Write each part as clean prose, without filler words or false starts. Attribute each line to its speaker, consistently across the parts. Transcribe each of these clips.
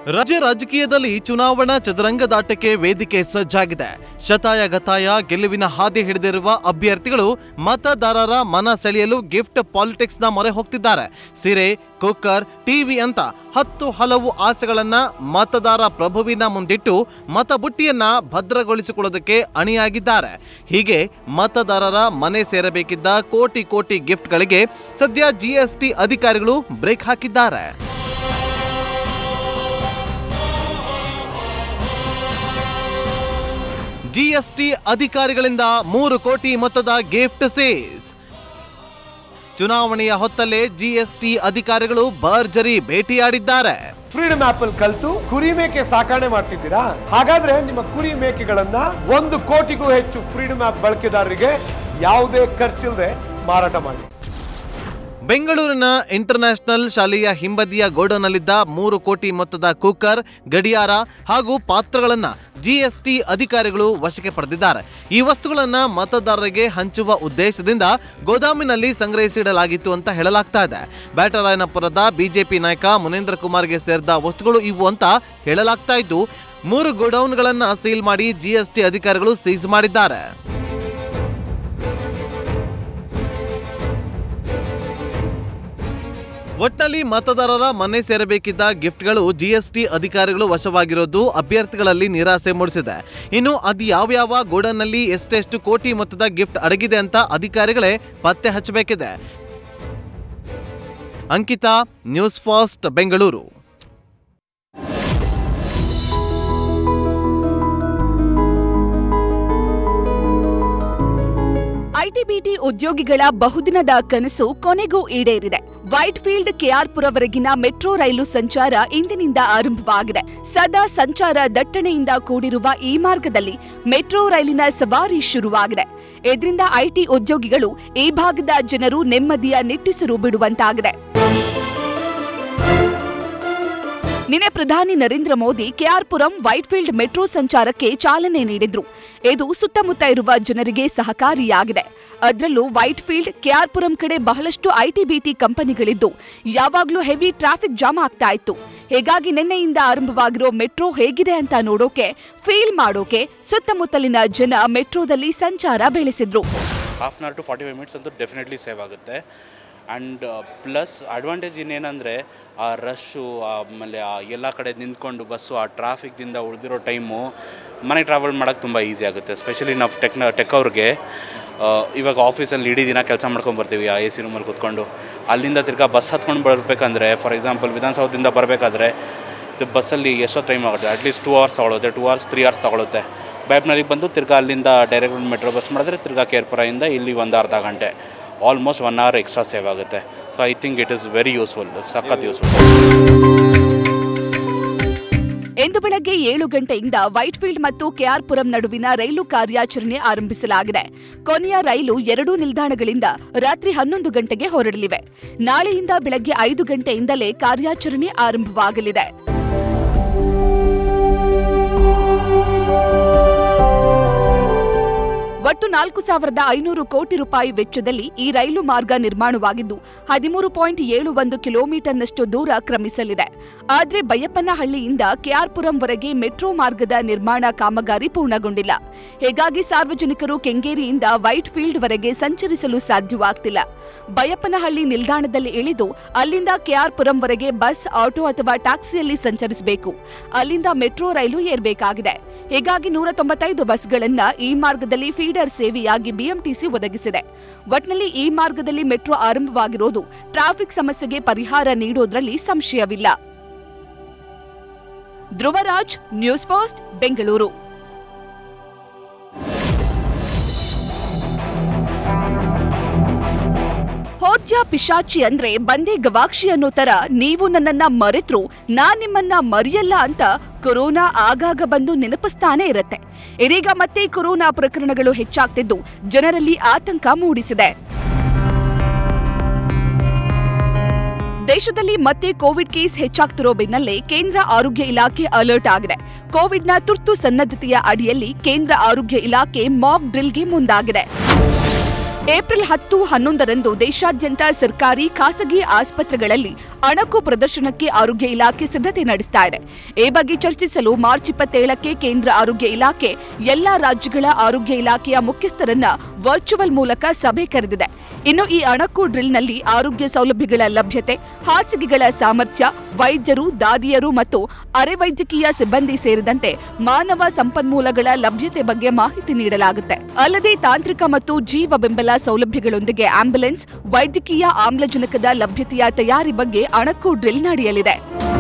Speaker 1: ರಾಜ್ಯ ರಾಜಕೀಯದಲ್ಲಿ ಚುನಾವಣಾ ಚದುರಂಗದಾಟಕ್ಕೆ ವೇದಿಕೆ ಸಜ್ಜಾಗಿದೆ. ಶತಾಯಗತಾಯ ಗೆಲುವಿನ ಹಾದಿ ಹಿಡಿದಿರುವ ಅಭ್ಯರ್ಥಿಗಳು ಮತದಾರರ ಮನ ಸೆಳೆಯಲು ಗಿಫ್ಟ್ ಪಾಲಿಟಿಕ್ಸ್ನ ಮೊರೆ ಹೋಗ್ತಿದ್ದಾರೆ. ಸೀರೆ, ಕುಕ್ಕರ್, ಟಿವಿ ಅಂತ ಹಲವು ಆಸೆಗಳನ್ನ ಮತದಾರ ಪ್ರಭುವಿನ ಮುಂದಿಟ್ಟು ಮತಬುಟ್ಟಿಯನ್ನ ಭದ್ರಗೊಳಿಸಿಕೊಳ್ಳೋದಕ್ಕೆ ಅಣಿಯಾಗಿದ್ದಾರೆ. ಹೀಗೆ ಮತದಾರರ ಮನೆ ಸೇರಬೇಕಿದ್ದ ಕೋಟಿ ಗಿಫ್ಟ್ಗಳಿಗೆ ಸದ್ಯ ಜಿಎಸ್ಟಿ ಅಧಿಕಾರಿಗಳು ಬ್ರೇಕ್ ಹಾಕಿದ್ದಾರೆ. ಜಿಎಸ್ಟಿ ಅಧಿಕಾರಿಗಳಿಂದ 3 ಕೋಟಿ ಮೊತ್ತದ ಗಿಫ್ಟ್ ಸೀಸ್. ಚುನಾವಣೆಯ ಹೊತ್ತಲ್ಲೇ ಜಿಎಸ್ಟಿ ಅಧಿಕಾರಿಗಳು ಭರ್ಜರಿ ಭೇಟಿಯಾಡಿದ್ದಾರೆ.
Speaker 2: ಫ್ರೀಡಮ್ ಆಪ್ ಅಲ್ಲಿ ಕಲಿತು ಕುರಿ ಮೇಕೆ ಸಾಕಣೆ ಮಾಡ್ತಿದ್ದೀರಾ? ಹಾಗಾದ್ರೆ ನಿಮ್ಮ ಕುರಿ ಮೇಕೆಗಳನ್ನ 1 ಕೋಟಿಗೂ ಹೆಚ್ಚು ಫ್ರೀಡಮ್ ಆಪ್ ಬಳಕೆದಾರರಿಗೆ ಯಾವುದೇ ಖರ್ಚಿಲ್ಲದೆ ಮಾರಾಟ ಮಾಡಿ.
Speaker 1: ಬೆಂಗಳೂರಿನ ಇಂಟರ್ನ್ಯಾಷನಲ್ ಶಾಲೆಯ ಹಿಂಬದಿಯ ಗೋಡೌನ್ನಲ್ಲಿದ್ದ 3 ಕೋಟಿ ಮೊತ್ತದ ಕುಕ್ಕರ್, ಗಡಿಯಾರ ಹಾಗೂ ಪಾತ್ರಗಳನ್ನು ಜಿಎಸ್ಟಿ ಅಧಿಕಾರಿಗಳು ವಶಕ್ಕೆ ಪಡೆದಿದ್ದಾರೆ. ಈ ವಸ್ತುಗಳನ್ನು ಮತದಾರರಿಗೆ ಹಂಚುವ ಉದ್ದೇಶದಿಂದ ಗೋದಾಮಿನಲ್ಲಿ ಸಂಗ್ರಹಿಸಿಡಲಾಗಿತ್ತು ಅಂತ ಹೇಳಲಾಗ್ತಾ ಇದೆ. ಬ್ಯಾಟರಾಯನಪುರದ ಬಿಜೆಪಿ ನಾಯಕ ಮುನೇಂದ್ರ ಕುಮಾರ್ಗೆ ಸೇರಿದ ವಸ್ತುಗಳು ಇವು ಅಂತ ಹೇಳಲಾಗ್ತಾ ಇದ್ದು 3 ಗೋಡೌನ್ಗಳನ್ನು ಸೀಲ್ ಮಾಡಿ ಜಿಎಸ್ಟಿ ಅಧಿಕಾರಿಗಳು ಸೀಸ್ ಮಾಡಿದ್ದಾರೆ. ಒಟ್ಟಲ್ಲಿ ಮತದಾರರ ಮನೆ ಸೇರಬೇಕಿದ್ದ ಗಿಫ್ಟ್ಗಳು ಜಿಎಸ್ಟಿ ಅಧಿಕಾರಿಗಳು ವಶವಾಗಿರೋದು ಅಭ್ಯರ್ಥಿಗಳಲ್ಲಿ ನಿರಾಸೆ ಮೂಡಿಸಿದೆ. ಇನ್ನು ಅದು ಯಾವ್ಯಾವ ಗೋಡನ್ನಲ್ಲಿ ಎಷ್ಟೆಷ್ಟು ಕೋಟಿ ಮೊತ್ತದ ಗಿಫ್ಟ್ ಅಡಗಿದೆ ಅಂತ ಅಧಿಕಾರಿಗಳೇ ಪತ್ತೆ ಹಚ್ಚಬೇಕಿದೆ. Ankita, news first, Bengaluru.
Speaker 3: ITBT ಉದ್ಯೋಗಿಗಳ ಬಹುದಿನದ ಕನಸು ಕೊನೆಗೂ ಈಡೇರಿದೆ. ವೈಟ್ ಫೀಲ್ಡ್ ಕೆಆರ್ಪುರವರೆಗಿನ ಮೆಟ್ರೋ ರೈಲು ಸಂಚಾರ ಇಂದಿನಿಂದ ಆರಂಭವಾಗಿದೆ. ಸದಾ ಸಂಚಾರ ದಟ್ಟಣೆಯಿಂದ ಕೂಡಿರುವ ಈ ಮಾರ್ಗದಲ್ಲಿ ಮೆಟ್ರೋ ರೈಲಿನ ಸವಾರಿ ಶುರುವಾಗಿದೆ. ಇದರಿಂದ ಐಟಿ ಉದ್ಯೋಗಿಗಳು ಈ ಭಾಗದ ಜನರು ನೆಮ್ಮದಿಯ ನಿಟ್ಟುಸಿರು ಬಿಡುವಂತಾಗಿದೆ. ನಿನ್ನೆ ಪ್ರಧಾನಿ ನರೇಂದ್ರ ಮೋದಿ ಕೆಆರ್ಪುರಂ ವೈಟ್ಫೀಲ್ಡ್ ಮೆಟ್ರೋ ಸಂಚಾರಕ್ಕೆ ಚಾಲನೆ ನೀಡಿದ್ರು. ಇದು ಸುತ್ತಮುತ್ತ ಇರುವ ಜನರಿಗೆ ಸಹಕಾರಿಯಾಗಿದೆ. ಅದರಲ್ಲೂ ವೈಟ್ಫೀಲ್ಡ್, ಕೆಆರ್ಪುರಂ ಕಡೆ ಬಹಳಷ್ಟು ಐಟಿಬಿಟಿ ಕಂಪನಿಗಳಿದ್ದು ಯಾವಾಗಲೂ ಹೆವಿ ಟ್ರಾಫಿಕ್ ಜಾಮ್ ಆಗ್ತಾ ಇತ್ತು. ಹೀಗಾಗಿ ನಿನ್ನೆಯಿಂದ ಆರಂಭವಾಗಿರೋ ಮೆಟ್ರೋ ಹೇಗಿದೆ ಅಂತ ನೋಡೋಕೆ, ಫೀಲ್ ಮಾಡೋಕೆ ಸುತ್ತಮುತ್ತಲಿನ ಜನ ಮೆಟ್ರೋದಲ್ಲಿ ಸಂಚಾರ ಬೆಳೆಸಿದ್ರು.
Speaker 4: Half an hour to 45 minutes ಅಂತೂ ಡೆಫಿನೆಟ್ಲಿ ಸೇವ್ ಆಗುತ್ತೆ. ಆ್ಯಂಡ್ ಪ್ಲಸ್ ಅಡ್ವಾಂಟೇಜ್ ಇನ್ನೇನೆಂದರೆ ಆ ರಶ್ಶು, ಆಮೇಲೆ ಎಲ್ಲ ಕಡೆ ನಿಂತ್ಕೊಂಡು ಬಸ್ಸು, ಆ ಟ್ರಾಫಿಕ್ದಿಂದ ಉಳಿದಿರೋ ಟೈಮು ಮನೆಗೆ ಟ್ರಾವೆಲ್ ಮಾಡೋಕ್ಕೆ ತುಂಬ ಈಸಿ ಆಗುತ್ತೆ. ಸ್ಪೆಷಲಿ ನಾವು ಟೆಕ್ ಅವ್ರಿಗೆ ಇವಾಗ ಆಫೀಸಲ್ಲಿ ಇಡೀ ದಿನ ಕೆಲಸ ಮಾಡ್ಕೊಂಡ್ಬರ್ತೀವಿ ಆ AC ರೂಮಲ್ಲಿ ಕೂತ್ಕೊಂಡು. ಅಲ್ಲಿಂದ ತಿರ್ಗಾ ಬಸ್ ಹತ್ಕೊಂಡು ಬರಬೇಕಂದ್ರೆ, ಫಾರ್ ಎಕ್ಸಾಂಪಲ್ ವಿಧಾನಸೌಧದಿಂದ ಬರಬೇಕಾದ್ರೆ ಬಸ್ಸಲ್ಲಿ ಎಷ್ಟೋ ಟೈಮ್ ಆಗುತ್ತೆ. ಅಟ್ಲೀಸ್ಟ್ 2 ಅವರ್ಸ್ ತಗೊಳುತ್ತೆ, 2 ಅವರ್ಸ್ 3 ಅವರ್ಸ್ ತಗೊಳುತ್ತೆ. ಬ್ಯಾಬ್ನಲ್ಲಿಗೆ ಬಂದು ತಿರ್ಗಾ ಅಲ್ಲಿಂದ ಡೈರೆಕ್ಟ್ ಮೆಟ್ರೋ ಬಸ್ ಮಾಡಿದ್ರೆ ತಿರ್ಗಾ ಕೇರ್ಪುರದಿಂದ ಇಲ್ಲಿ 1 ಅರ್ಧ ಗಂಟೆ, ಆಲ್ಮೋಸ್ಟ್ 1 ಅವರ್ ಎಕ್ಸ್ಟ್ರಾ ಸೇವ್ ಆಗುತ್ತೆ. So I think it is very useful, ಸಖತ್ ಯೂಸ್ಫುಲ್.
Speaker 3: ಇಂದು ಬೆಳಗ್ಗೆ 7 ಗಂಟೆಯಿಂದ ವೈಟ್ಫೀಲ್ಡ್ ಮತ್ತು ಕೆಆರ್ಪುರಂ ನಡುವಿನ ರೈಲು ಕಾರ್ಯಾಚರಣೆ ಆರಂಭಿಸಲಾಗಿದೆ. ಕೊನೆಯ ರೈಲು 2 ನಿಲ್ದಾಣಗಳಿಂದ ರಾತ್ರಿ 11 ಗಂಟೆಗೆ ಹೊರಡಲಿವೆ. ನಾಳೆಯಿಂದ ಬೆಳಗ್ಗೆ 5 ಗಂಟೆಯಿಂದಲೇ ಕಾರ್ಯಾಚರಣೆ ಆರಂಭವಾಗಲಿದೆ. ಒಟ್ಟು 4,500 ಕೋಟಿ ರೂಪಾಯಿ ವೆಚ್ಚದಲ್ಲಿ ಈ ರೈಲು ಮಾರ್ಗ ನಿರ್ಮಾಣವಾಗಿದ್ದು 13.71 ಕಿಲೋಮೀಟರ್ನಷ್ಟು ದೂರ ಕ್ರಮಿಸಲಿದೆ. ಆದರೆ ಬೈಯಪ್ಪನಹಳ್ಳಿಯಿಂದ ಕೆಆರ್ಪುರಂವರೆಗೆ ಮೆಟ್ರೋ ಮಾರ್ಗದ ನಿರ್ಮಾಣ ಕಾಮಗಾರಿ ಪೂರ್ಣಗೊಂಡಿಲ್ಲ. ಹೀಗಾಗಿ ಸಾರ್ವಜನಿಕರು ಕೆಂಗೇರಿಯಿಂದ ವೈಟ್ ಫೀಲ್ಡ್ವರೆಗೆ ಸಂಚರಿಸಲು ಸಾಧ್ಯವಾಗ್ತಿಲ್ಲ. ಬೈಯಪ್ಪನಹಳ್ಳಿ ನಿಲ್ದಾಣದಲ್ಲಿ ಇಳಿದು ಅಲ್ಲಿಂದ ಕೆಆರ್ಪುರಂವರೆಗೆ ಬಸ್, ಆಟೋ ಅಥವಾ ಟ್ಯಾಕ್ಸಿಯಲ್ಲಿ ಸಂಚರಿಸಬೇಕು. ಅಲ್ಲಿಂದ ಮೆಟ್ರೋ ರೈಲು ಏರಬೇಕಾಗಿದೆ. ಹೀಗಾಗಿ 195 ಬಸ್ಗಳನ್ನ ಈ ಮಾರ್ಗದಲ್ಲಿ ಫೀಡರ್ ಸೇವೆಯಾಗಿ ಬಿಎಂಟಿಸಿ ಒದಗಿಸಿದೆ. ಒಟ್ನಲ್ಲಿ ಈ ಮಾರ್ಗದಲ್ಲಿ ಮೆಟ್ರೋ ಆರಂಭವಾಗಿರೋದು ಟ್ರಾಫಿಕ್ ಸಮಸ್ಯೆಗೆ ಪರಿಹಾರ ನೀಡೋದ್ರಲ್ಲಿ ಸಂಶಯವಿಲ್ಲ. Dhruvaraj, news first, Bengaluru. ಹೋದ್ಯಾ ಪಿಶಾಚಿ ಅಂದ್ರೆ ಬಂದೆ ಗವಾಕ್ಷಿ ಅನ್ನೋ ತರ ನೀವು ನನ್ನನ್ನ ಮರೆತ್ರು ನಾನ್ ನಿಮ್ಮನ್ನ ಮರೆಯಲ್ಲ ಅಂತ ಕೊರೋನಾ ಆಗಾಗ ಬಂದು ನೆನಪಿಸ್ತಾನೆ ಇರುತ್ತೆ. ಇದೀಗ ಮತ್ತೆ ಕೊರೋನಾ ಪ್ರಕರಣಗಳು ಹೆಚ್ಚಾಗ್ತಿದ್ದು ಜನರಲ್ಲಿ ಆತಂಕ ಮೂಡಿಸಿದೆ. ದೇಶದಲ್ಲಿ ಮತ್ತೆ ಕೋವಿಡ್ ಕೇಸ್ ಹೆಚ್ಚಾಗ್ತಿರೋ ಬೆನ್ನಲ್ಲೇ ಕೇಂದ್ರ ಆರೋಗ್ಯ ಇಲಾಖೆ ಅಲರ್ಟ್ ಆಗಿದೆ. ಕೋವಿಡ್ನ ತುರ್ತು ಸನ್ನದ್ಧತೆಯ ಅಡಿಯಲ್ಲಿ ಕೇಂದ್ರ ಆರೋಗ್ಯ ಇಲಾಖೆ ಮಾಕ್ ಡ್ರಿಲ್ಗೆ ಮುಂದಾಗಿದೆ. ಏಪ್ರಿಲ್ 10-11ರಂದು ದೇಶಾದ್ಯಂತ ಸರ್ಕಾರಿ ಖಾಸಗಿ ಆಸ್ಪತ್ರೆಗಳಲ್ಲಿ ಅಣಕು ಪ್ರದರ್ಶನಕ್ಕೆ ಆರೋಗ್ಯ ಇಲಾಖೆ ಸಿದ್ಧತೆ ನಡೆಸ್ತಾ ಇದೆ. ಈ ಬಗ್ಗೆ ಚರ್ಚಿಸಲು ಮಾರ್ಚ್ 27ಕ್ಕೆ ಕೇಂದ್ರ ಆರೋಗ್ಯ ಇಲಾಖೆ ಎಲ್ಲಾ ರಾಜ್ಯಗಳ ಆರೋಗ್ಯ ಇಲಾಖೆಯ ಮುಖ್ಯಸ್ಥರನ್ನ ವರ್ಚುವಲ್ ಮೂಲಕ ಸಭೆ ಕರೆದಿದೆ. ಇನ್ನು ಈ ಅಣಕು ಡ್ರಿಲ್ನಲ್ಲಿ ಆರೋಗ್ಯ ಸೌಲಭ್ಯಗಳ ಲಭ್ಯತೆ, ಹಾಸಿಗೆಗಳ ಸಾಮರ್ಥ್ಯ, ವೈದ್ಯರು, ದಾದಿಯರು ಮತ್ತು ಅರೆ ವೈದ್ಯಕೀಯ ಸಿಬ್ಬಂದಿ ಸೇರಿದಂತೆ ಮಾನವ ಸಂಪನ್ಮೂಲಗಳ ಲಭ್ಯತೆ ಬಗ್ಗೆ ಮಾಹಿತಿ ನೀಡಲಾಗುತ್ತೆ. ಅಲ್ಲದೆ ತಾಂತ್ರಿಕ ಮತ್ತು ಜೀವ ಬೆಂಬಲ ಸೌಲಭ್ಯಗಳೊಂದಿಗೆ ಆಂಬ್ಯುಲೆನ್ಸ್, ವೈದ್ಯಕೀಯ ಆಮ್ಲಜನಕದ ಲಭ್ಯತೆಯ ತಯಾರಿ ಬಗ್ಗೆ ಅಣಕು ಡ್ರಿಲ್ ನಡೆಯಲಿದೆ.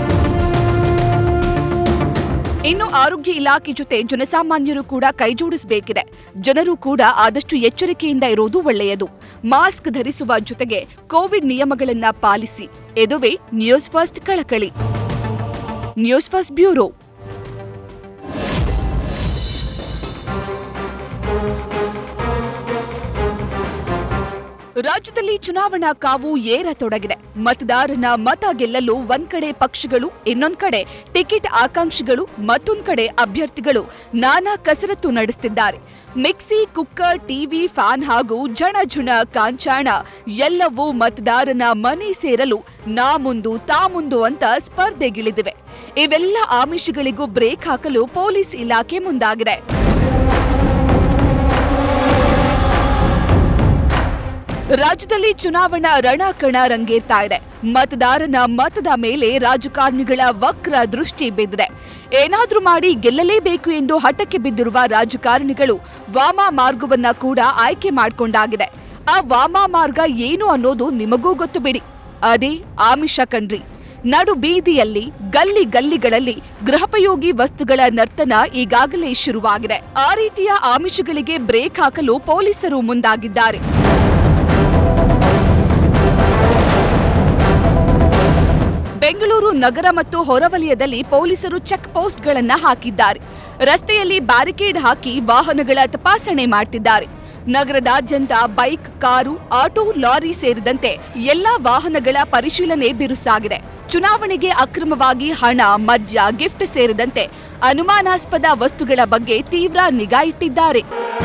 Speaker 3: ಇನ್ನು ಆರೋಗ್ಯ ಇಲಾಖೆ ಜೊತೆ ಜನಸಾಮಾನ್ಯರು ಕೂಡ ಕೈಜೋಡಿಸಬೇಕಿದೆ. ಜನರು ಕೂಡ ಆದಷ್ಟು ಎಚ್ಚರಿಕೆಯಿಂದ ಇರುವುದು ಒಳ್ಳೆಯದು. ಮಾಸ್ಕ್ ಧರಿಸುವ ಜೊತೆಗೆ ಕೋವಿಡ್ ನಿಯಮಗಳನ್ನು ಪಾಲಿಸಿ. ಇದುವೇ ನ್ಯೂಸ್ ಫಸ್ಟ್ ಕಳಕಳಿ. News first bureau. ರಾಜ್ಯದಲ್ಲಿ ಚುನಾವಣಾ ಕಾವು ಏರತೊಡಗಿದೆ. ಮತದಾರನ ಮತ ಗೆಲ್ಲಲು ಒಂದ್ ಕಡೆ ಪಕ್ಷಗಳು, ಇನ್ನೊಂದ್ ಕಡೆ ಟಿಕೆಟ್ ಆಕಾಂಕ್ಷಿಗಳು, ಮತ್ತೊಂದ್ ಕಡೆ ಅಭ್ಯರ್ಥಿಗಳು ನಾನಾ ಕಸರತ್ತು ನಡೆಸುತ್ತಿದ್ದಾರೆ. ಮಿಕ್ಸಿ, ಕುಕ್ಕರ್, ಟಿವಿ, ಫ್ಯಾನ್ ಹಾಗೂ ಝಣ ಕಾಂಚಾಣ ಎಲ್ಲವೂ ಮತದಾರನ ಮನೆ ಸೇರಲು ನಾ ಮುಂದು ತಾ ಮುಂದು ಅಂತ ಸ್ಪರ್ಧೆಗಿಳಿದಿವೆ. ಇವೆಲ್ಲ ಆಮಿಷಗಳಿಗೂ ಬ್ರೇಕ್ ಹಾಕಲು ಪೊಲೀಸ್ ಇಲಾಖೆ ಮುಂದಾಗಿದೆ. ರಾಜ್ಯದಲ್ಲಿ ಚುನಾವಣಾ ರಣಕಣ ರಂಗೇರ್ತಾ ಇದೆ. ಮತದಾರನ ಮತದ ಮೇಲೆ ರಾಜಕಾರಣಿಗಳ ವಕ್ರ ದೃಷ್ಟಿ ಬಿದ್ದಿದೆ. ಏನಾದ್ರೂ ಮಾಡಿ ಗೆಲ್ಲಲೇಬೇಕು ಎಂದು ಹಠಕ್ಕೆ ಬಿದ್ದಿರುವ ರಾಜಕಾರಣಿಗಳು ವಾಮ ಮಾರ್ಗವನ್ನ ಕೂಡ ಆಯ್ಕೆ ಮಾಡಿಕೊಂಡಾಗಿದೆ. ಆ ವಾಮ ಮಾರ್ಗ ಏನು ಅನ್ನೋದು ನಿಮಗೂ ಗೊತ್ತು ಬಿಡಿ. ಅದೇ ಆಮಿಷ ಕಣ್ರಿ. ನಡು ಬೀದಿಯಲ್ಲಿ, ಗಲ್ಲಿಗಳಲ್ಲಿ ಗೃಹೋಪಯೋಗಿ ವಸ್ತುಗಳ ನರ್ತನ ಈಗಾಗಲೇ ಶುರುವಾಗಿದೆ. ಆ ರೀತಿಯ ಆಮಿಷಗಳಿಗೆ ಬ್ರೇಕ್ ಹಾಕಲು ಪೊಲೀಸರು ಮುಂದಾಗಿದ್ದಾರೆ. ಬೆಂಗಳೂರು ನಗರ ಮತ್ತು ಹೊರವಲಯದಲ್ಲಿ ಪೊಲೀಸರು ಚೆಕ್ ಪೋಸ್ಟ್ಗಳನ್ನು ಹಾಕಿದ್ದಾರೆ. ರಸ್ತೆಯಲ್ಲಿ ಬ್ಯಾರಿಕೇಡ್ ಹಾಕಿ ವಾಹನಗಳ ತಪಾಸಣೆ ಮಾಡುತ್ತಿದ್ದಾರೆ. ನಗರದಾದ್ಯಂತ ಬೈಕ್, ಕಾರು, ಆಟೋ, ಲಾರಿ ಸೇರಿದಂತೆ ಎಲ್ಲಾ ವಾಹನಗಳ ಪರಿಶೀಲನೆ ಬಿರುಸಾಗಿದೆ. ಚುನಾವಣೆಗೆ ಅಕ್ರಮವಾಗಿ ಹಣ, ಮದ್ಯ, ಗಿಫ್ಟ್ ಸೇರಿದಂತೆ ಅನುಮಾನಾಸ್ಪದ ವಸ್ತುಗಳ ಬಗ್ಗೆ ತೀವ್ರ ನಿಗಾ ಇಟ್ಟಿದ್ದಾರೆ.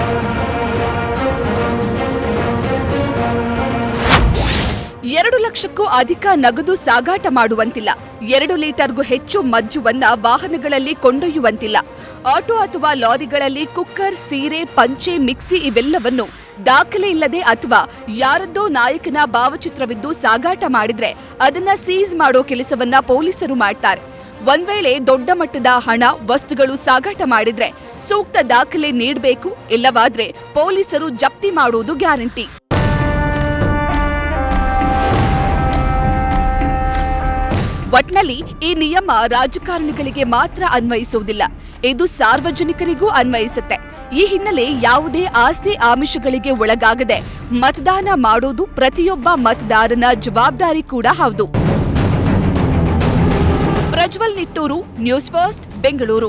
Speaker 3: ಎರಡು ಲಕ್ಷಕ್ಕೂ ಅಧಿಕ ನಗದು ಸಾಗಾಟ ಮಾಡುವಂತಿಲ್ಲ. 2 ಲೀಟರ್ಗೂ ಹೆಚ್ಚು ಮದ್ಯವನ್ನ ವಾಹನಗಳಲ್ಲಿ ಕೊಂಡೊಯ್ಯುವಂತಿಲ್ಲ. ಆಟೋ ಅಥವಾ ಲಾರಿಗಳಲ್ಲಿ ಕುಕ್ಕರ್, ಸೀರೆ, ಪಂಚೆ, ಮಿಕ್ಸಿ ಇವೆಲ್ಲವನ್ನು ದಾಖಲೆ ಇಲ್ಲದೆ ಅಥವಾ ಯಾರದ್ದೋ ನಾಯಕನ ಭಾವಚಿತ್ರವಿದ್ದು ಸಾಗಾಟ ಮಾಡಿದ್ರೆ ಅದನ್ನ ಸೀಸ್ ಮಾಡೋ ಕೆಲಸವನ್ನ ಪೊಲೀಸರು ಮಾಡ್ತಾರೆ. ಒಂದ್ ವೇಳೆ ದೊಡ್ಡ ಮಟ್ಟದ ಹಣ, ವಸ್ತುಗಳು ಸಾಗಾಟ ಮಾಡಿದ್ರೆ ಸೂಕ್ತ ದಾಖಲೆ ನೀಡಬೇಕು. ಇಲ್ಲವಾದ್ರೆ ಪೊಲೀಸರು ಜಪ್ತಿ ಮಾಡುವುದು ಗ್ಯಾರಂಟಿ. ಒಟ್ನಲ್ಲಿ ಈ ನಿಯಮ ರಾಜಕಾರಣಿಗಳಿಗೆ ಮಾತ್ರ ಅನ್ವಯಿಸುವುದಿಲ್ಲ, ಇದು ಸಾರ್ವಜನಿಕರಿಗೂ ಅನ್ವಯಿಸುತ್ತೆ. ಈ ಹಿನ್ನೆಲೆ ಯಾವುದೇ ಆಸೆ ಆಮಿಷಗಳಿಗೆ ಒಳಗಾಗದೆ ಮತದಾನ ಮಾಡೋದು ಪ್ರತಿಯೊಬ್ಬ ಮತದಾರನ ಜವಾಬ್ದಾರಿ ಕೂಡ ಹೌದು. Prajwal Nittur, news first, Bengaluru.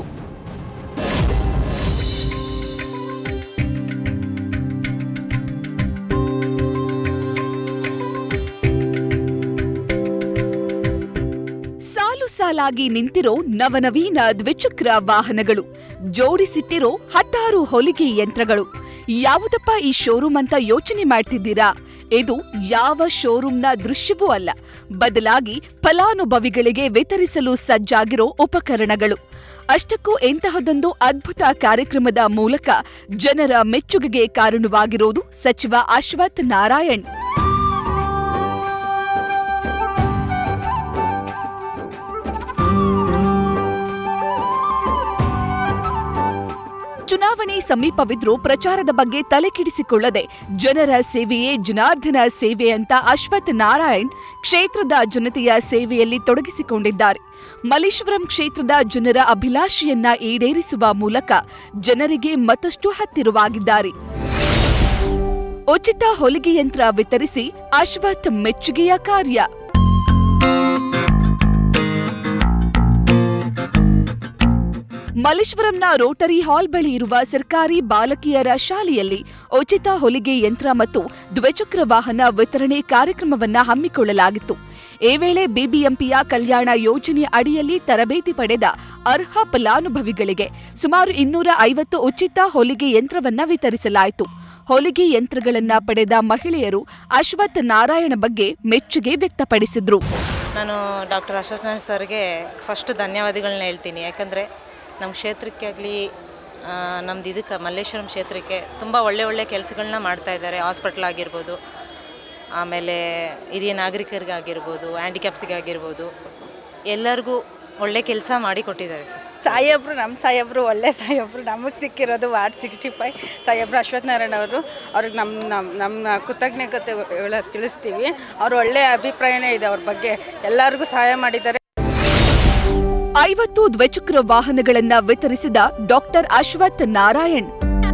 Speaker 3: ಸಾಲಾಗಿ ನಿಂತಿರೋ ನವನವೀನ ದ್ವಿಚಕ್ರ ವಾಹನಗಳು, ಜೋಡಿಸಿಟ್ಟಿರೋ 10 ಹೊಲಿಗೆ ಯಂತ್ರಗಳು. ಯಾವುದಪ್ಪ ಈ ಶೋರೂಮ್ ಅಂತ ಯೋಚನೆ ಮಾಡ್ತಿದ್ದೀರಾ? ಇದು ಯಾವ ಶೋರೂಮ್ನ ದೃಶ್ಯವೂ ಅಲ್ಲ, ಬದಲಾಗಿ ಫಲಾನುಭವಿಗಳಿಗೆ ವಿತರಿಸಲು ಸಜ್ಜಾಗಿರೋ ಉಪಕರಣಗಳು. ಅಷ್ಟಕ್ಕೂ ಎಂತಹದೊಂದು ಅದ್ಭುತ ಕಾರ್ಯಕ್ರಮದ ಮೂಲಕ ಜನರ ಮೆಚ್ಚುಗೆಗೆ ಕಾರಣವಾಗಿರೋದು ಸಚಿವ ಅಶ್ವಥ್ ನಾರಾಯಣ್. ಚುನಾವಣೆ ಸಮೀಪವಿದ್ರೂ ಪ್ರಚಾರದ ಬಗ್ಗೆ ತಲೆಕೆಡಿಸಿಕೊಳ್ಳದೆ ಜನರ ಸೇವೆಯೇ ಜನಾರ್ದನ ಸೇವೆ ಅಂತ ಅಶ್ವಥ್ ನಾರಾಯಣ್ ಕ್ಷೇತ್ರದ ಜನತೆಯ ಸೇವೆಯಲ್ಲಿ ತೊಡಗಿಸಿಕೊಂಡಿದ್ದಾರೆ. ಮಲ್ಲೇಶ್ವರಂ ಕ್ಷೇತ್ರದ ಜನರ ಅಭಿಲಾಷೆಯನ್ನ ಈಡೇರಿಸುವ ಮೂಲಕ ಜನರಿಗೆ ಮತ್ತಷ್ಟು ಹತ್ತಿರವಾಗಿದ್ದಾರೆ. ಉಚಿತ ಹೊಲಿಗೆ ಯಂತ್ರ ವಿತರಿಸಿ ಅಶ್ವಥ್ ಮೆಚ್ಚುಗೆಯ ಕಾರ್ಯ. ಮಲ್ಲೇಶ್ವರಂನ ರೋಟರಿ ಹಾಲ್ ಬಳಿ ಇರುವ ಸರ್ಕಾರಿ ಬಾಲಕಿಯರ ಶಾಲೆಯಲ್ಲಿ ಉಚಿತ ಹೊಲಿಗೆ ಯಂತ್ರ ಮತ್ತು ದ್ವಿಚಕ್ರ ವಾಹನ ವಿತರಣೆ ಕಾರ್ಯಕ್ರಮವನ್ನು ಹಮ್ಮಿಕೊಳ್ಳಲಾಗಿತ್ತು. ಈ ವೇಳೆ ಬಿಬಿಎಂಪಿಯ ಕಲ್ಯಾಣ ಯೋಜನೆ ಅಡಿಯಲ್ಲಿ ತರಬೇತಿ ಪಡೆದ ಅರ್ಹ ಫಲಾನುಭವಿಗಳಿಗೆ ಸುಮಾರು 250 ಉಚಿತ ಹೊಲಿಗೆ ಯಂತ್ರವನ್ನು ವಿತರಿಸಲಾಯಿತು. ಹೊಲಿಗೆ ಯಂತ್ರಗಳನ್ನ ಪಡೆದ ಮಹಿಳೆಯರು ಅಶ್ವಥ್ ನಾರಾಯಣ್ ಬಗ್ಗೆ ಮೆಚ್ಚುಗೆ ವ್ಯಕ್ತಪಡಿಸಿದ್ರು.
Speaker 5: ನಾನು ಡಾಕ್ಟರ್ ಅಶ್ವಥ್ ನಾರಾಯಣ್ ಸರ್ಗೆ ಫಸ್ಟ್ ಧನ್ಯವಾದಗಳನ್ನ ಹೇಳ್ತೀನಿ. ಯಾಕಂದರೆ ನಮ್ಮ ಕ್ಷೇತ್ರಕ್ಕೆ ಆಗಲಿ ನಮ್ಮದು ಇದಕ್ಕೆ ಮಲ್ಲೇಶ್ವರಂ ಕ್ಷೇತ್ರಕ್ಕೆ ತುಂಬ ಒಳ್ಳೆ ಕೆಲಸಗಳನ್ನ ಮಾಡ್ತಾಯಿದ್ದಾರೆ. ಹಾಸ್ಪಿಟ್ಲ್ ಆಗಿರ್ಬೋದು, ಆಮೇಲೆ ಹಿರಿಯ ನಾಗರಿಕರಿಗಾಗಿರ್ಬೋದು, ಹ್ಯಾಂಡಿಕ್ಯಾಪ್ಸಿಗಾಗಿರ್ಬೋದು, ಎಲ್ಲರಿಗೂ ಒಳ್ಳೆ ಕೆಲಸ ಮಾಡಿ ಕೊಟ್ಟಿದ್ದಾರೆ ಸರ್.
Speaker 6: ಸಾಹೇಬ್ರು ನಮ್ಮ ಸಾಹೇಬ್ರು ಒಳ್ಳೆ ಸಾಹೇಬ್ರು. ನಮಗೆ ಸಿಕ್ಕಿರೋದು ವಾರ್ಡ್ 65 ಸಾಹೇಬ್ರು ಅಶ್ವಥ್ ನಾರಾಯಣ್ ಅವರು. ಅವ್ರಿಗೆ ನಮ್ಮ ಕೃತಜ್ಞತೆ ತಿಳಿಸ್ತೀವಿ. ಅವರು ಒಳ್ಳೆಯ ಅಭಿಪ್ರಾಯನೇ ಇದೆ ಅವ್ರ ಬಗ್ಗೆ. ಎಲ್ಲರಿಗೂ ಸಹಾಯ ಮಾಡಿದ್ದಾರೆ.
Speaker 3: 50 ದ್ವಿಚಕ್ರ ವಾಹನಗಳನ್ನ ವಿತರಿಸಿದ ಡಾಕ್ಟರ್ ಅಶ್ವಥ್ ನಾರಾಯಣ್.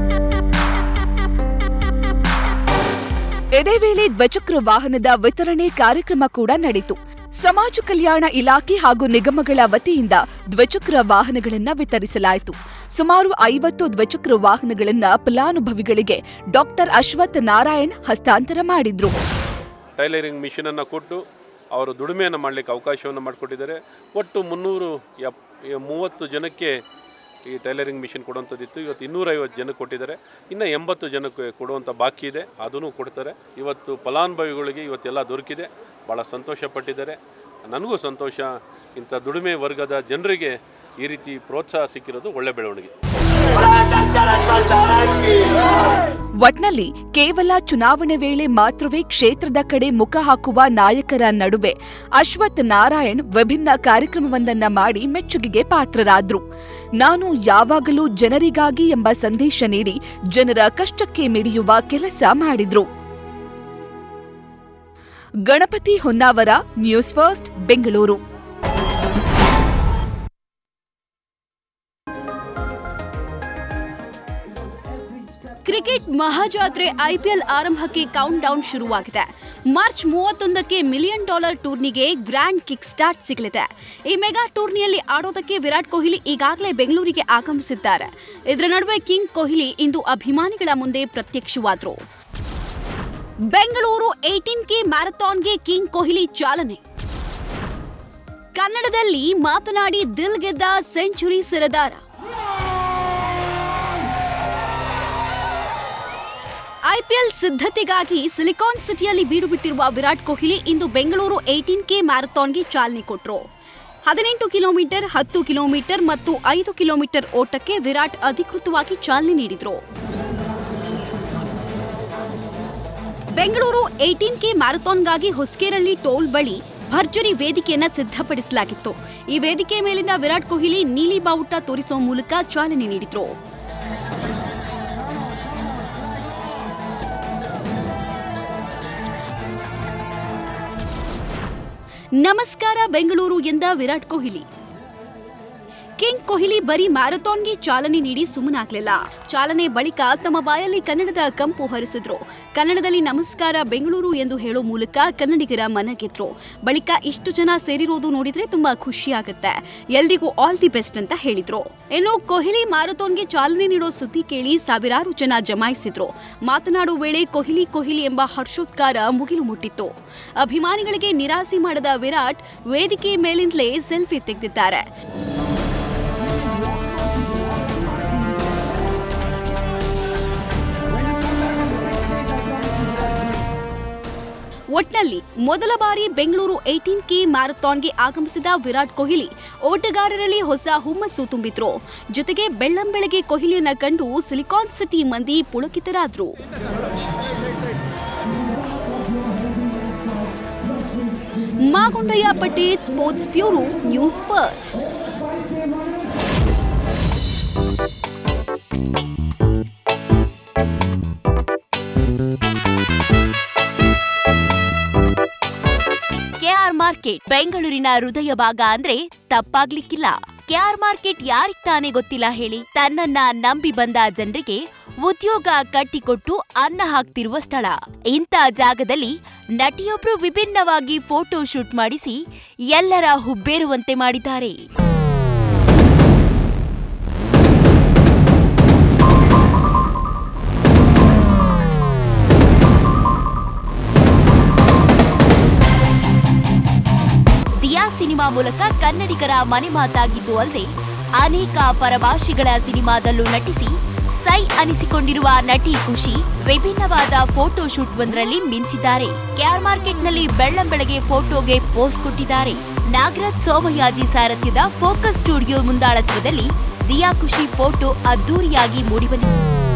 Speaker 3: ಇದೇ ವೇಳೆ ದ್ವಿಚಕ್ರ ವಾಹನದ ವಿತರಣೆ ಕಾರ್ಯಕ್ರಮ ಕೂಡ ನಡೆಯಿತು. ಸಮಾಜ ಕಲ್ಯಾಣ ಇಲಾಖೆ ಹಾಗೂ ನಿಗಮಗಳ ವತಿಯಿಂದ ದ್ವಿಚಕ್ರ ವಾಹನಗಳನ್ನು ವಿತರಿಸಲಾಯಿತು. ಸುಮಾರು 50 ದ್ವಿಚಕ್ರ ವಾಹನಗಳನ್ನು ಫಲಾನುಭವಿಗಳಿಗೆ ಡಾಕ್ಟರ್ ಅಶ್ವಥ್ ನಾರಾಯಣ್ ಹಸ್ತಾಂತರ ಮಾಡಿದ್ರು.
Speaker 7: ಟೈಲರಿಂಗ್ ಮಿಷನ್ ಅನ್ನು ಕೊಟ್ಟು ಅವರು ದುಡಿಮೆಯನ್ನು ಮಾಡಲಿಕ್ಕೆ ಅವಕಾಶವನ್ನು ಮಾಡಿಕೊಟ್ಟಿದ್ದಾರೆ. ಒಟ್ಟು 330 ಜನಕ್ಕೆ ಈ ಟೈಲರಿಂಗ್ ಮಿಷನ್ ಕೊಡುವಂಥದ್ದಿತ್ತು. ಇವತ್ತು 250 ಜನಕ್ಕೆ ಕೊಟ್ಟಿದ್ದಾರೆ. ಇನ್ನು 80 ಜನಕ್ಕೆ ಕೊಡುವಂಥ ಬಾಕಿ ಇದೆ, ಅದನ್ನು ಕೊಡ್ತಾರೆ. ಇವತ್ತು ಫಲಾನುಭವಿಗಳಿಗೆ ಇವತ್ತೆಲ್ಲ ದೊರಕಿದೆ. ಭಾಳ ಸಂತೋಷ ಪಟ್ಟಿದ್ದಾರೆ. ನನಗೂ ಸಂತೋಷ. ಇಂಥ ದುಡಿಮೆ ವರ್ಗದ ಜನರಿಗೆ ಈ ರೀತಿ ಪ್ರೋತ್ಸಾಹ ಸಿಕ್ಕಿರೋದು ಒಳ್ಳೆ ಬೆಳವಣಿಗೆ.
Speaker 3: ಒಟ್ನಲ್ಲಿ ಕೇವಲ ಚುನಾವಣೆ ವೇಳೆ ಮಾತ್ರವೇ ಕ್ಷೇತ್ರದ ಕಡೆ ಮುಖ ಹಾಕುವ ನಾಯಕರ ನಡುವೆ ಅಶ್ವಥ್ ನಾರಾಯಣ್ ವಿಭಿನ್ನ ಕಾರ್ಯಕ್ರಮವೊಂದನ್ನ ಮಾಡಿ ಮೆಚ್ಚುಗೆಗೆ ಪಾತ್ರರಾದ್ರು. ನಾನು ಯಾವಾಗಲೂ ಜನರಿಗಾಗಿ ಎಂಬ ಸಂದೇಶ ನೀಡಿ ಜನರ ಕಷ್ಟಕ್ಕೆ ಮಿಡಿಯುವ ಕೆಲಸ ಮಾಡಿದ್ರು. Ganapati Honnavara, news first, Bengaluru.
Speaker 8: Cricket ಮಹಾಜಾತ್ರೆ ಐಪಿಎಲ್ ಆರಂಭಕ್ಕೆ ಕೌಂಟ್ ಡೌನ್ ಶುರುವಾಗಿದೆ. ಮಾರ್ಚ್ 31ಕ್ಕೆ $1 ಮಿಲಿಯನ್ ಟೂರ್ನಿಗೆ ಗ್ರ್ಯಾಂಡ್ ಕಿಕ್ ಸ್ಟಾರ್ಟ್ ಸಿಗಲಿದೆ. ಈ ಮೆಗಾ ಟೂರ್ನಿಯಲ್ಲಿ ಆಡೋದಕ್ಕೆ ವಿರಾಟ್ ಕೊಹ್ಲಿ ಈಗಾಗಲೇ ಬೆಂಗಳೂರಿಗೆ ಆಗಮಿಸಿದ್ದಾರೆ. ಇದರ ನಡುವೆ ಕಿಂಗ್ ಕೊಹ್ಲಿ ಇಂದು ಅಭಿಮಾನಿಗಳ ಮುಂದೆ ಪ್ರತ್ಯಕ್ಷವಾದರು. ಬೆಂಗಳೂರು 18K ಮ್ಯಾರಥಾನ್ಗೆ ಕಿಂಗ್ ಕೊಹ್ಲಿ ಚಾಲನೆ. ಕನ್ನಡದಲ್ಲಿ ಮಾತನಾಡಿ ದಿಲ್ ಗೆದ್ದ ಸೆಂಚುರಿ ಸರದಾರ. ಐಪಿಎಲ್ ಸಿದ್ಧತೆಗಾಗಿ ಸಿಲಿಕಾನ್ ಸಿಟಿಯಲ್ಲಿ ಬೀಡು ಬಿಟ್ಟಿರುವ ವಿರಾಟ್ ಕೊಹ್ಲಿ ಇಂದು ಬೆಂಗಳೂರು 18K ಮ್ಯಾರಥಾನ್ಗೆ ಚಾಲನೆ ಕೊಟ್ಟರು. 18 ಕಿಲೋಮೀಟರ್, 10 ಕಿಲೋಮೀಟರ್ ಮತ್ತು 5 ಕಿಲೋಮೀಟರ್ ಓಟಕ್ಕೆ ವಿರಾಟ್ ಅಧಿಕೃತವಾಗಿ ಚಾಲನೆ ನೀಡಿದರು. ಬೆಂಗಳೂರು 18K ಮ್ಯಾರಥಾನ್ಗಾಗಿ ಹೊಸಕೇರಳ್ಳಿ ಟೋಲ್ ಬಳಿ ಭರ್ಜರಿ ವೇದಿಕೆಯನ್ನ ಸಿದ್ಧಪಡಿಸಲಾಗಿತ್ತು. ಈ ವೇದಿಕೆ ಮೇಲಿಂದ ವಿರಾಟ್ ಕೊಹ್ಲಿ ನೀಲಿ ಬಾವುಟ ತೋರಿಸುವ ಮೂಲಕ ಚಾಲನೆ ನೀಡಿದರು. ನಮಸ್ಕಾರ ಬೆಂಗಳೂರು ಎಂದ ವಿರಾಟ್ ಕೊಹ್ಲಿ. ಕಿಂಗ್ ಕೊಹ್ಲಿ ಬರೀ ಮ್ಯಾರಥಾನ್ಗೆ ಚಾಲನೆ ನೀಡಿ ಸುಮ್ಮನಾಗಲಿಲ್ಲ. ಚಾಲನೆ ಬಳಿಕ ತಮ್ಮ ಬಾಯಲ್ಲಿ ಕನ್ನಡದ ಕಂಪು ಹರಿಸಿದ್ರು. ಕನ್ನಡದಲ್ಲಿ ನಮಸ್ಕಾರ ಬೆಂಗಳೂರು ಎಂದು ಹೇಳೋ ಮೂಲಕ ಕನ್ನಡಿಗರ ಮನ ಗೆದ್ರು. ಬಳಿಕ ಇಷ್ಟು ಜನ ಸೇರಿರೋದು ನೋಡಿದ್ರೆ ತುಂಬಾ ಖುಷಿಯಾಗುತ್ತೆ. ಎಲ್ರಿಗೂ ಆಲ್ ದಿ ಬೆಸ್ಟ್ ಅಂತ ಹೇಳಿದ್ರು. ಇನ್ನು ಕೊಹ್ಲಿ ಮ್ಯಾರಥಾನ್ಗೆ ಚಾಲನೆ ನೀಡೋ ಸುದ್ದಿ ಕೇಳಿ ಸಾವಿರಾರು ಜನ ಜಮಾಯಿಸಿದ್ರು. ಮಾತನಾಡುವ ವೇಳೆ ಕೊಹ್ಲಿ ಕೊಹ್ಲಿ ಎಂಬ ಹರ್ಷೋದ್ಗಾರ ಮುಗಿಲು ಮುಟ್ಟಿತ್ತು. ಅಭಿಮಾನಿಗಳಿಗೆ ನಿರಾಸೆ ಮಾಡದ ವಿರಾಟ್ ವೇದಿಕೆ ಮೇಲಿಂದಲೇ ಸೆಲ್ಫಿ ತೆಗೆದಿದ್ದಾರೆ. ಒಟ್ನಲ್ಲಿ ಮೊದಲ ಬಾರಿ ಬೆಂಗಳೂರು 18K ಮ್ಯಾರಥಾನ್ಗೆ ಆಗಮಿಸಿದ ವಿರಾಟ್ ಕೊಹ್ಲಿ ಓಟಗಾರರಲ್ಲಿ ಹೊಸ ಹುಮ್ಮಸ್ಸು ತುಂಬಿದ್ರು. ಜೊತೆಗೆ ಬೆಳ್ಳಂಬೆಳಗ್ಗೆ ಕೊಹ್ಲಿಯನ್ನ ಕಂಡು ಸಿಲಿಕಾನ್ ಸಿಟಿ ಮಂದಿ ಪುಳಕಿತರಾದ್ರು. Magundaiah Patel, sports bureau, news first.
Speaker 9: KR market ಬೆಂಗಳೂರಿನ ಹೃದಯ ಭಾಗ ಅಂದ್ರೆ ತಪ್ಪಾಗ್ಲಿಕ್ಕಿಲ್ಲ. ಕೆಆರ್ ಮಾರ್ಕೆಟ್ ಯಾರಿಗ್ ತಾನೇ ಗೊತ್ತಿಲ್ಲ ಹೇಳಿ? ತನ್ನನ್ನ ನಂಬಿ ಬಂದ ಜನರಿಗೆ ಉದ್ಯೋಗ ಕಟ್ಟಿಕೊಟ್ಟು ಅನ್ನ ಹಾಕ್ತಿರುವ ಸ್ಥಳ. ಇಂಥ ಜಾಗದಲ್ಲಿ ನಟಿಯೊಬ್ರು ವಿಭಿನ್ನವಾಗಿ ಫೋಟೋ ಶೂಟ್ ಮಾಡಿಸಿ ಎಲ್ಲರ ಹುಬ್ಬೇರುವಂತೆ ಮಾಡಿದ್ದಾರೆ. ದಿಯಾ ಸಿನಿಮಾ ಮೂಲಕ ಕನ್ನಡಿಗರ ಮನೆ ಮಾತಾಗಿದ್ದು ಅಲ್ಲದೆ ಅನೇಕ ಪರಭಾಷೆಗಳ ಸಿನಿಮಾದಲ್ಲೂ ನಟಿಸಿ ಸೈ ಅನಿಸಿಕೊಂಡಿರುವ ನಟಿ ಖುಷಿ ವಿಭಿನ್ನವಾದ ಫೋಟೋ ಶೂಟ್ ಒಂದರಲ್ಲಿ ಮಿಂಚಿದ್ದಾರೆ. ಕೆಆರ್ ಮಾರ್ಕೆಟ್ನಲ್ಲಿ ಬೆಳ್ಳಂಬೆಳಗ್ಗೆ ಫೋಟೋಗೆ ಪೋಸ್ ಕೊಟ್ಟಿದ್ದಾರೆ. ನಾಗರಾಜ್ ಸೋಮಯಾಜಿ ಸಾರಥ್ಯದ ಫೋಕಸ್ ಸ್ಟುಡಿಯೋ ಮುಂದಾಳತ್ವದಲ್ಲಿ ದಿಯಾ ಖುಷಿ ಫೋಟೋ ಅದ್ದೂರಿಯಾಗಿ ಮೂಡಿಬಂದಿದೆ.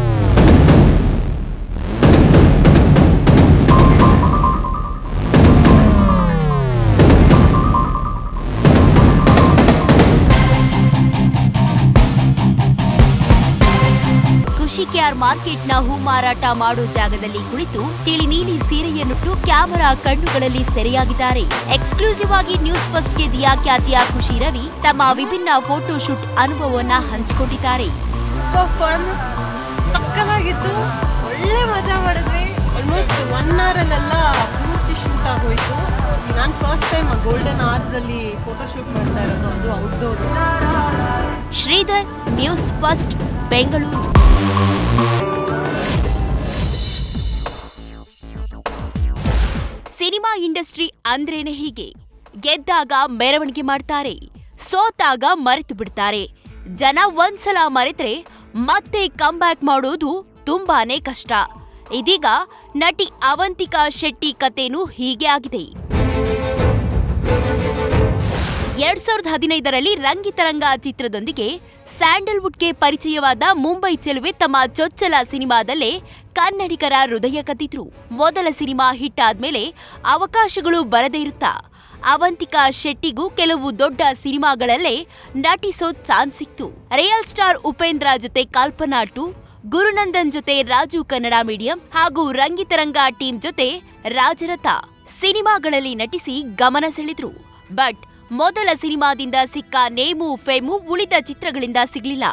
Speaker 9: ಖುಷಿ ಕೆಆರ್ ಮಾರ್ಕೆಟ್ನ ಹೂ ಮಾರಾಟ ಮಾಡೋ ಜಾಗದಲ್ಲಿ ಕುಳಿತು ತಿಳಿ ನೀಲಿ ಸೀರೆಯನ್ನುಟ್ಟು ಕ್ಯಾಮೆರಾ ಕಣ್ಣುಗಳಲ್ಲಿ ಸೆರೆಯಾಗಿದ್ದಾರೆ. ಎಕ್ಸ್ಕ್ಲೂಸಿವ್ ಆಗಿ ನ್ಯೂಸ್ ಫಸ್ಟ್ಗೆ ದಿಯಾ ಖ್ಯಾತಿಯ ಖುಷಿ ರವಿ ತಮ್ಮ ವಿಭಿನ್ನ ಫೋಟೋ ಶೂಟ್ ಅನುಭವವನ್ನ ಹಂಚಿಕೊಂಡಿದ್ದಾರೆ.
Speaker 10: ಸಕ್ಕತ್ತಾಗಿತ್ತು, ಒಳ್ಳೆ ಮಜಾ ಮಾಡಿದ್ವಿ. ಆಲ್ಮೋಸ್ಟ್ 1 hour ಅಲ್ಲೆಲ್ಲ ಪೂರ್ತಿ ಶೂಟ್ ಆಗೋಯ್ತು. ನಾನು ಫಸ್ಟ್ ಟೈಮ್ ಗೋಲ್ಡನ್ ಅವರ್ಸ್ ಅಲ್ಲಿ ಫೋಟೋ ಶೂಟ್ ಮಾಡ್ತಾ ಇರೋದು, ಅದು outdoor.
Speaker 9: Sridhar, news first, Bengaluru. Cinema industry ಅಂದ್ರೇನೆ ಹೀಗೆ. ಗೆದ್ದಾಗ ಮೆರವಣಿಗೆ ಮಾಡ್ತಾರೆ, ಸೋತಾಗ ಮರೆತು ಬಿಡ್ತಾರೆ. ಜನ ಒಂದ್ಸಲ ಮರೆತ್ರೆ ಮತ್ತೆ ಕಮ್ಬ್ಯಾಕ್ ಮಾಡೋದು ತುಂಬಾನೇ ಕಷ್ಟ. ಇದೀಗ ನಟಿ ಅವಂತಿಕಾ ಶೆಟ್ಟಿ ಕಥೆನೂ ಹೀಗೆ ಆಗಿದೆ. 2015ರಲ್ಲಿ ರಂಗಿತರಂಗ ಚಿತ್ರದೊಂದಿಗೆ ಸ್ಯಾಂಡಲ್ವುಡ್ಗೆ ಪರಿಚಯವಾದ ಮುಂಬೈ ಚೆಲುವೆ ತಮ್ಮ ಚೊಚ್ಚಲ ಸಿನಿಮಾದಲ್ಲೇ ಕನ್ನಡಿಗರ ಹೃದಯ ಕದ್ದಿದ್ರು. ಮೊದಲ ಸಿನಿಮಾ ಹಿಟ್ ಆದ್ಮೇಲೆ ಅವಕಾಶಗಳು ಬರದೇ ಇರುತ್ತಾ ಅವಂತಿಕಾ ಶೆಟ್ಟಿಗೂ ಕೆಲವು ದೊಡ್ಡ ಸಿನಿಮಾಗಳಲ್ಲೇ ನಟಿಸೋ ಚಾನ್ಸ್ ಸಿಕ್ತು. ರಿಯಲ್ ಸ್ಟಾರ್ ಉಪೇಂದ್ರ ಜೊತೆ ಕಲ್ಪನಾ 2, ಗುರುನಂದನ್ ಜೊತೆ ರಾಜು ಕನ್ನಡ ಮೀಡಿಯಂ ಹಾಗೂ ರಂಗಿತರಂಗ ಟೀಮ್ ಜೊತೆ ರಾಜರಥ ಸಿನಿಮಾಗಳಲ್ಲಿ ನಟಿಸಿ ಗಮನ ಸೆಳೆದ್ರು. ಬಟ್ ಮೊದಲ ಸಿನಿಮಾದಿಂದ ಸಿಕ್ಕ ನೇಮು ಫೇಮು ಉಳಿದ ಚಿತ್ರಗಳಿಂದ ಸಿಗಲಿಲ್ಲ.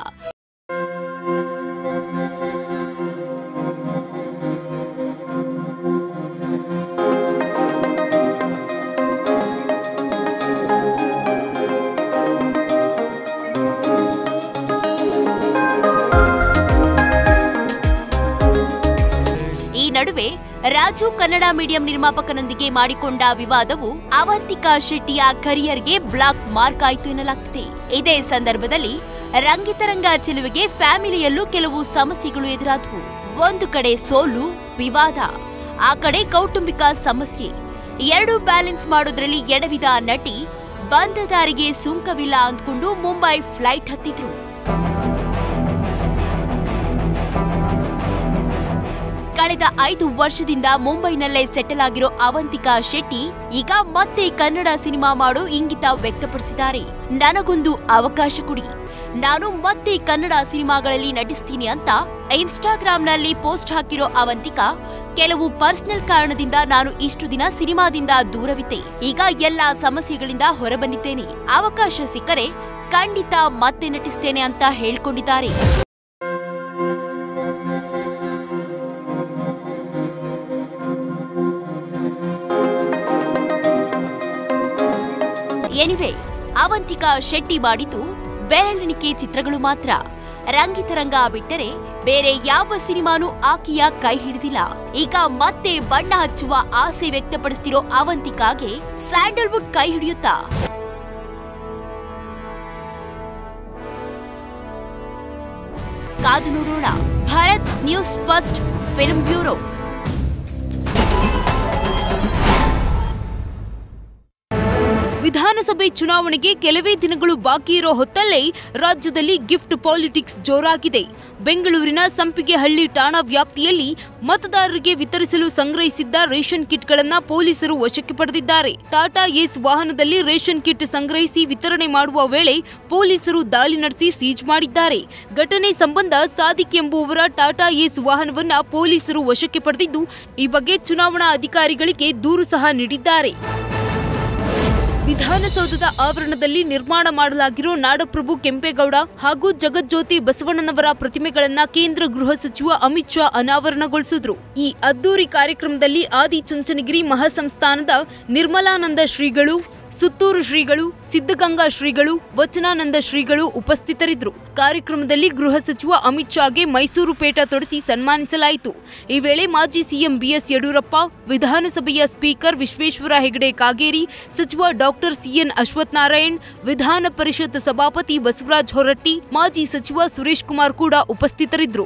Speaker 9: ಈ ನಡುವೆ ರಾಜು ಕನ್ನಡ ಮೀಡಿಯಂ ನಿರ್ಮಾಪಕನೊಂದಿಗೆ ಮಾಡಿಕೊಂಡ ವಿವಾದವು ಅವಂತಿಕಾ ಶೆಟ್ಟಿಯ ಕರಿಯರ್ಗೆ ಬ್ಲಾಕ್ ಮಾರ್ಕ್ ಆಯಿತು ಎನ್ನಲಾಗ್ತಿದೆ. ಇದೇ ಸಂದರ್ಭದಲ್ಲಿ ರಂಗಿತರಂಗ ಚೆಲುವಿಗೆ ಫ್ಯಾಮಿಲಿಯಲ್ಲೂ ಕೆಲವು ಸಮಸ್ಯೆಗಳು ಎದುರಾದವು. ಒಂದು ಕಡೆ ಸೋಲು, ವಿವಾದ, ಆ ಕಡೆ ಕೌಟುಂಬಿಕ ಸಮಸ್ಯೆ. ಎರಡು ಬ್ಯಾಲೆನ್ಸ್ ಮಾಡೋದ್ರಲ್ಲಿ ಎಡವಿದ ನಟಿ ಬಂದ ದಾರಿಗೆ ಸುಂಕವಿಲ್ಲ ಅಂದ್ಕೊಂಡು ಮುಂಬೈ ಫ್ಲೈಟ್ ಹತ್ತಿದ್ರು. ಕಳೆದ 5 ವರ್ಷದಿಂದ ಮುಂಬೈನಲ್ಲೇ ಸೆಟಲ್ ಆಗಿರೋ ಅವಂತಿಕಾ ಶೆಟ್ಟಿ ಈಗ ಮತ್ತೆ ಕನ್ನಡ ಸಿನಿಮಾ ಮಾಡೋ ಇಂಗಿತ ವ್ಯಕ್ತಪಡಿಸಿದ್ದಾರೆ. ನನಗೊಂದು ಅವಕಾಶ ಕೊಡಿ, ನಾನು ಮತ್ತೆ ಕನ್ನಡ ಸಿನಿಮಾಗಳಲ್ಲಿ ನಟಿಸ್ತೀನಿ ಅಂತ ಇನ್ಸ್ಟಾಗ್ರಾಂನಲ್ಲಿ ಪೋಸ್ಟ್ ಹಾಕಿರೋ ಅವಂತಿಕಾ, ಕೆಲವು ಪರ್ಸನಲ್ ಕಾರಣದಿಂದ ನಾನು ಇಷ್ಟು ದಿನ ಸಿನಿಮಾದಿಂದ ದೂರವಿದ್ದೆ. ಈಗ ಎಲ್ಲಾ ಸಮಸ್ಯೆಗಳಿಂದ ಹೊರಬಂದಿದ್ದೇನೆ. ಅವಕಾಶ ಸಿಕ್ಕರೆ ಖಂಡಿತ ಮತ್ತೆ ನಟಿಸ್ತೇನೆ ಅಂತ ಹೇಳ್ಕೊಂಡಿದ್ದಾರೆ. ಎನಿವೆ, ಅವಂತಿಕಾ ಶೆಟ್ಟಿ ಮಾಡಿದ್ದು ಬೆರಳೆಣಿಕೆ ಚಿತ್ರಗಳು ಮಾತ್ರ. ರಂಗಿತರಂಗ ಬಿಟ್ಟರೆ ಬೇರೆ ಯಾವ ಸಿನಿಮಾನೂ ಆಕೆಯ ಕೈ ಹಿಡಿದಿಲ್ಲ. ಈಗ ಮತ್ತೆ ಬಣ್ಣ ಹಚ್ಚುವ ಆಸೆ ವ್ಯಕ್ತಪಡಿಸ್ತಿರೋ ಅವಂತಿಕಾಗೆ ಸ್ಯಾಂಡಲ್ವುಡ್ ಕೈ ಹಿಡಿಯುತ್ತಾ? ಕಾದು ನೋಡೋಣ. Bharat news first, film bureau.
Speaker 3: ವಿಧಾನಸಭೆ ಚುನಾವಣೆಗೆ ಕೆಲವೇ ದಿನಗಳು ಬಾಕಿ ಇರೋ ಹೊತ್ತಲ್ಲೇ ರಾಜ್ಯದಲ್ಲಿ ಗಿಫ್ಟ್ ಪಾಲಿಟಿಕ್ಸ್ ಜೋರಾಗಿದೆ. ಬೆಂಗಳೂರಿನ ಸಂಪಿಗೆಹಳ್ಳಿ ಠಾಣಾ ವ್ಯಾಪ್ತಿಯಲ್ಲಿ ಮತದಾರರಿಗೆ ವಿತರಿಸಲು ಸಂಗ್ರಹಿಸಿದ್ದ ರೇಷನ್ ಕಿಟ್ಗಳನ್ನು ಪೊಲೀಸರು ವಶಕ್ಕೆ ಪಡೆದಿದ್ದಾರೆ. ಟಾಟಾ ಏಸ್ ವಾಹನದಲ್ಲಿ ರೇಷನ್ ಕಿಟ್ ಸಂಗ್ರಹಿಸಿ ವಿತರಣೆ ಮಾಡುವ ವೇಳೆ ಪೊಲೀಸರು ದಾಳಿ ನಡೆಸಿ ಸೀಜ್ ಮಾಡಿದ್ದಾರೆ. ಘಟನೆ ಸಂಬಂಧ ಸಾದಿಕ್ ಎಂಬುವವರ ಟಾಟಾ ಏಸ್ ವಾಹನವನ್ನ ಪೊಲೀಸರು ವಶಕ್ಕೆ ಪಡೆದಿದ್ದು, ಈ ಬಗ್ಗೆ ಚುನಾವಣಾ ಅಧಿಕಾರಿಗಳಿಗೆ ದೂರು ಸಹ ನೀಡಿದ್ದಾರೆ. ವಿಧಾನಸೌಧದ ಆವರಣದಲ್ಲಿ ನಿರ್ಮಾಣ ಮಾಡಲಾಗಿರೋ ನಾಡಪ್ರಭು ಕೆಂಪೇಗೌಡ ಹಾಗೂ ಜಗಜ್ಯೋತಿ ಬಸವಣ್ಣನವರ ಪ್ರತಿಮೆಗಳನ್ನ ಕೇಂದ್ರ ಗೃಹ ಸಚಿವ ಅಮಿತ್ ಶಾ ಅನಾವರಣಗೊಳಿಸಿದ್ರು. ಈ ಅದ್ದೂರಿ ಕಾರ್ಯಕ್ರಮದಲ್ಲಿ ಆದಿಚುಂಚನಗಿರಿ ಮಹಾಸಂಸ್ಥಾನದ ನಿರ್ಮಲಾನಂದ ಶ್ರೀಗಳು,
Speaker 11: ಸುತ್ತೂರು ಶ್ರೀಗಳು, ಸಿದ್ಧಗಂಗಾ ಶ್ರೀಗಳು, ವಚನಾನಂದ ಶ್ರೀಗಳು ಉಪಸ್ಥಿತರಿದ್ದರು. ಕಾರ್ಯಕ್ರಮದಲ್ಲಿ ಗೃಹ ಸಚಿವ ಅಮಿತ್ ಶಾಗೆ ಮೈಸೂರು ಪೇಟ ತೊಡಿಸಿ ಸನ್ಮಾನಿಸಲಾಯಿತು. ಈ ವೇಳೆ ಮಾಜಿ ಸಿಎಂ ಬಿಎಸ್ ಯಡಿಯೂರಪ್ಪ, ವಿಧಾನಸಭೆಯ ಸ್ಪೀಕರ್ ವಿಶ್ವೇಶ್ವರ ಹೆಗಡೆ ಕಾಗೇರಿ, ಸಚಿವ ಡಾಕ್ಟರ್ ಸಿಎನ್ ಅಶ್ವತ್ಥನಾರಾಯಣ್, ವಿಧಾನ ಪರಿಷತ್ ಸಭಾಪತಿ ಬಸವರಾಜ ಹೊರಟ್ಟಿ, ಮಾಜಿ ಸಚಿವ ಸುರೇಶ್ ಕುಮಾರ್ ಕೂಡ ಉಪಸ್ಥಿತರಿದ್ದರು.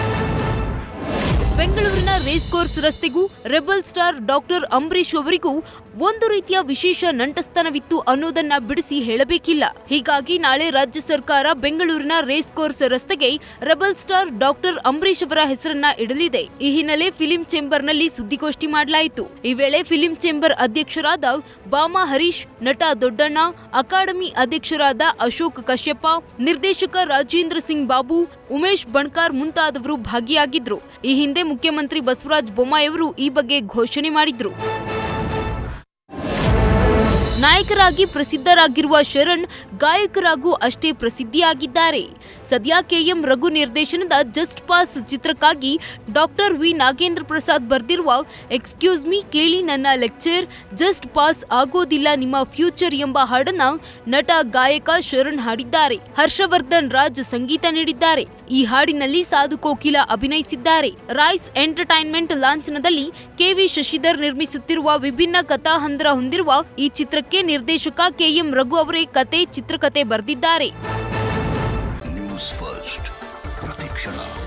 Speaker 11: ಬೆಂಗಳೂರಿನ ರೇಸ್ ಕೋರ್ಸ್ ರಸ್ತೆಗೂ ರೆಬಲ್ ಸ್ಟಾರ್ ಡಾಕ್ಟರ್ ಅಂಬರೀಶ್ ಅವರಿಗೂ ಒಂದು ರೀತಿಯ ವಿಶೇಷ ನಂಟಸ್ತನವಿತ್ತು ಅನ್ನೋದನ್ನ ಬಿಡಿಸಿ ಹೇಳಬೇಕಿಲ್ಲ. ಹೀಗಾಗಿ ನಾಳೆ ರಾಜ್ಯ ಸರ್ಕಾರ ಬೆಂಗಳೂರಿನ ರೇಸ್ ಕೋರ್ಸ್ ರಸ್ತೆಗೆ ರೆಬಲ್ ಸ್ಟಾರ್ ಡಾಕ್ಟರ್ ಅಂಬರೀಶ್ ಅವರ ಹೆಸರನ್ನ ಇಡಲಿದೆ. ಈ ಹಿನ್ನೆಲೆ ಫಿಲಿಂ ಚೇಂಬರ್ನಲ್ಲಿ ಸುದ್ದಿಗೋಷ್ಠಿ ಮಾಡಲಾಯಿತು. ಈ ವೇಳೆ ಫಿಲಿಂ ಚೇಂಬರ್ ಅಧ್ಯಕ್ಷರಾದ ಬಾಮಾ ಹರೀಶ್, ನಟ ದೊಡ್ಡಣ್ಣ, ಅಕಾಡೆಮಿ ಅಧ್ಯಕ್ಷರಾದ ಅಶೋಕ್ ಕಶ್ಯಪ, ನಿರ್ದೇಶಕ ರಾಜೇಂದ್ರ ಸಿಂಗ್ ಬಾಬು, ಉಮೇಶ್ ಬಣ್ಕಾರ್ ಮುಂತಾದವರು ಭಾಗಿಯಾಗಿದ್ರು. ಈ ಹಿಂದೆ ಮುಖ್ಯಮಂತ್ರಿ ಬಸವರಾಜ ಬೊಮ್ಮಾಯಿ ಅವರು ಈ ಬಗ್ಗೆ ಘೋಷಣೆ ಮಾಡಿದ್ರು. ನಾಯಕರಾಗಿ ಪ್ರಸಿದ್ಧರಾಗಿರುವ ಶರಣ್ ಗಾಯಕರಾಗೂ ಅಷ್ಟೇ ಪ್ರಸಿದ್ಧಿಯಾಗಿದ್ದಾರೆ. ಸದ್ಯ ಕೆಎಂ ರಘು ನಿರ್ದೇಶನದ ಜಸ್ಟ್ ಪಾಸ್ ಚಿತ್ರಕ್ಕಾಗಿ ಡಾಕ್ಟರ್ ವಿ ನಾಗೇಂದ್ರ ಪ್ರಸಾದ್ ಬರೆದಿರುವ ಎಕ್ಸ್ಕ್ಯೂಸ್ ಮೀ ಕೇಳಿ ನನ್ನ ಲೆಕ್ಚರ್, ಜಸ್ಟ್ ಪಾಸ್ ಆಗೋದಿಲ್ಲ ನಿಮ್ಮ ಫ್ಯೂಚರ್ ಎಂಬ ಹಾಡನ್ನ ನಟ ಗಾಯಕ ಶರಣ್ ಹಾಡಿದ್ದಾರೆ. ಹರ್ಷವರ್ಧನ್ ರಾಜ್ ಸಂಗೀತ ನೀಡಿದ್ದಾರೆ. ಈ ಹಾಡಿನಲ್ಲಿ ಸಾಧು ಕೋಕಿಲ ಅಭಿನಯಿಸಿದ್ದಾರೆ. ರೈಸ್ ಎಂಟರ್ಟೈನ್ಮೆಂಟ್ ಲಾಂಛನದಲ್ಲಿ ಕೆವಿ ಶಶಿಧರ್ ನಿರ್ಮಿಸುತ್ತಿರುವ ವಿಭಿನ್ನ ಕಥಾಹಂದರ ಹೊಂದಿರುವ ಈ ಚಿತ್ರಕ್ಕೆ ನಿರ್ದೇಶಕ ಕೆಎಂ ರಘು ಅವರೇ ಕತೆ, ಚಿತ್ರಕಥೆ ಬರೆದಿದ್ದಾರೆ.
Speaker 12: ನ್ಯೂಸ್ ಫಸ್ಟ್ ಪ್ರತಿಕ್ಷಣ.